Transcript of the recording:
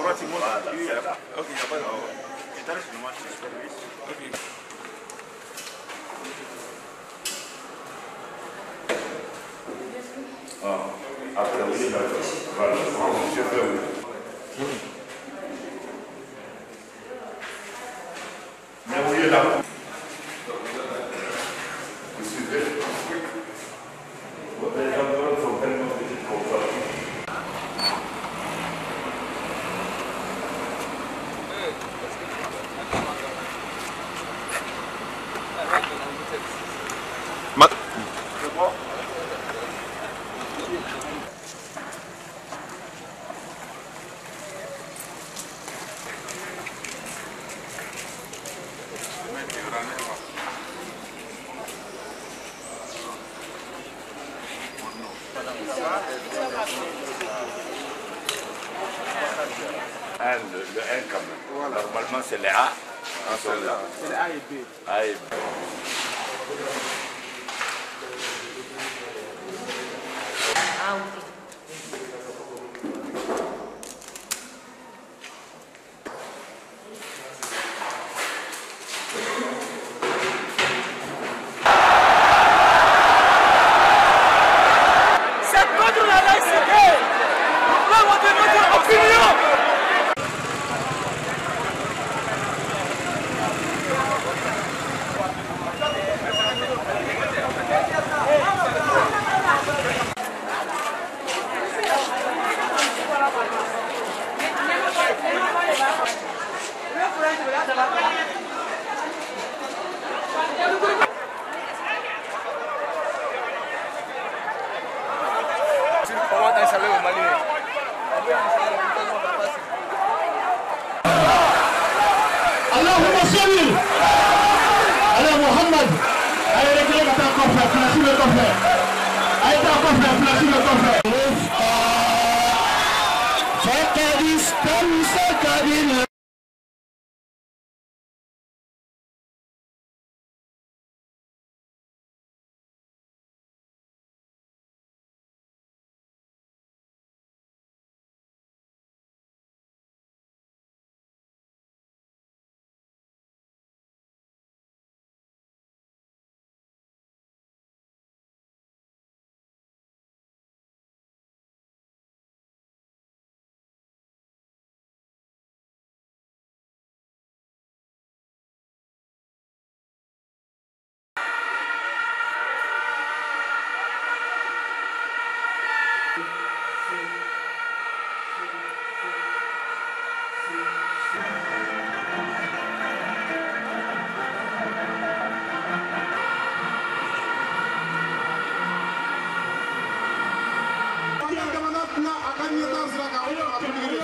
Voilà, c'est ça. Ok, il n'y a pas de problème. Je t'arrête le match de service. Ok. Après, oui, voilà, je fais où? Mais vous êtes là. Vous suivez? Votre exemple sont tellement petites comme ça. Le 1 quand même. Voilà. Normalement c'est les A. C'est les A et B. A et B. Ah oui. C'est contre la laïcité. Nous avons de notre opinion. اللهم صل على محمد. Allez les collègues, attends qu'on fait, flashy le coffret. Allez, attends qu'on fait, flashy le coffret. Akan